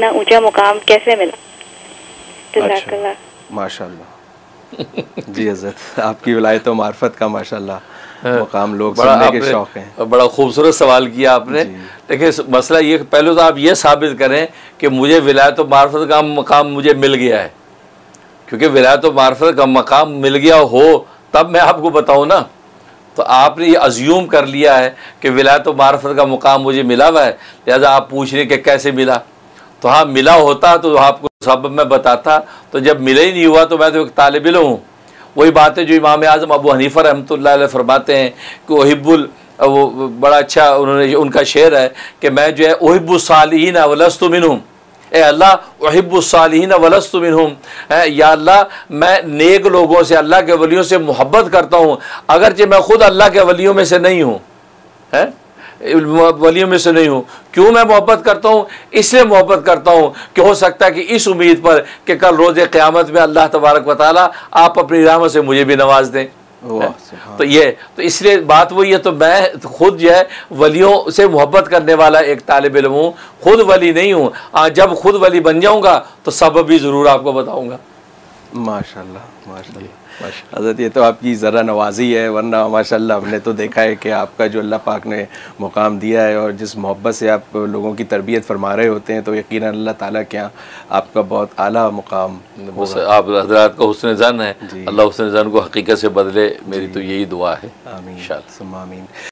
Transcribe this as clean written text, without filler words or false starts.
اتنا اونچا مقام کیسے ملا؟ جزاک اللہ. ماشاء اللہ. جی حضرت آپ کی ولایت و معرفت کا ماشاء اللہ مقام لوگ سننے کے شوق ہیں. بڑا خوبصورت سوال کیا آپ نے. دیکھیں مسئلہ یہ پہلے تو آپ یہ ثابت کریں کہ مجھے ولایت و معرفت کا مقام مجھے مل گیا ہے، کیونکہ ولایت و معرفت کا مقام مل گیا ہو تب میں آپ کو بتاؤں نا. تو آپ نے یہ ازیوم کر لیا ہے کہ ولایت و معرفت کا مقام مجھے ملا ہوا ہے، لہٰذا آپ پوچھ رہے کہ کیسے ملا. تو ہاں ملا ہوتا تو آپ کو سبب میں بتاتا، تو جب ملا ہی نہیں ہوا تو میں تو ایک طالب علم ہوں. وہی بات ہے جو امام اعظم ابو حنیفہ رحمۃ اللہ علیہ فرماتے ہیں کہ احب وہ بڑا اچھا ان کا شعر ہے کہ میں جو ہے احب الصالحین ولست منہم، اے اللہ احب الصالحین ولست منہم، یا اللہ میں نیک لوگوں سے، اللہ کے ولیوں سے محبت کرتا ہوں اگرچہ میں خود اللہ کے ولیوں میں سے نہیں ہوں، ولیوں میں سے نہیں ہوں. کیوں میں محبت کرتا ہوں؟ اس لیے محبت کرتا ہوں کہ ہو سکتا ہے کہ اس امید پر کہ کل روز قیامت میں اللہ تبارک و تعالیٰ آپ اپنی رحمت سے مجھے بھی نواز دیں. تو اس لیے بات وہی ہے. تو میں خود جو ہے ولیوں سے محبت کرنے والا ایک طالب علم ہوں، خود ولی نہیں ہوں. جب خود ولی بن جاؤں گا تو سبب بھی ضرور آپ کو بتاؤں گا. ماشاء اللہ ماشاء اللہ. حضرت یہ تو آپ کی ذرا نوازی ہے، ورنہ ماشاء اللہ ہم نے تو دیکھا ہے کہ آپ کا جو اللہ پاک نے مقام دیا ہے اور جس محبت سے آپ لوگوں کی تربیت فرما رہے ہوتے ہیں تو یقیناً اللہ تعالیٰ کے یہاں آپ کا بہت اعلیٰ مقام. آپ حضرات کا حسن ظن ہے، اللہ حسن ظن کو حقیقت سے بدلے، میری تو یہی دعا ہے. آمین ثم آمین.